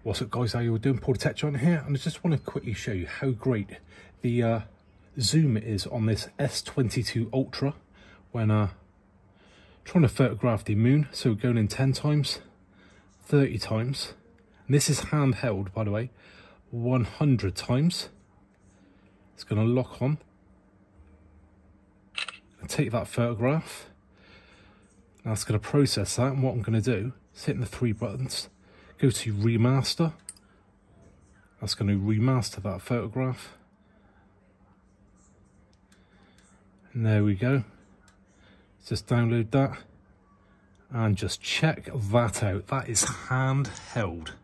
What's up guys, how you all doing? Paul the Tech Giant here, and I just want to quickly show you how great the zoom is on this S22 Ultra when trying to photograph the moon. So going in 10 times, 30 times, and this is handheld by the way, 100 times. It's going to lock on and take that photograph. Now it's going to process that, and what I'm going to do is hitting the 3 buttons. Go to Remaster. That's going to remaster that photograph. And there we go. Just download that and just check that out. That is handheld.